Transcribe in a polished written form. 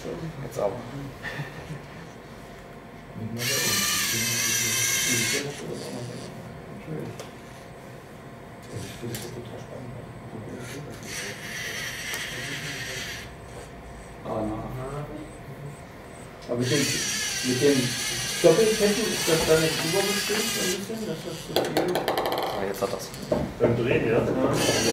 Jetzt aber. Aber mit den Doppelketten ist das dann nicht überbestimmt ein bisschen? Dass das so viel... Ah, jetzt hat das. Beim Drehen, ja.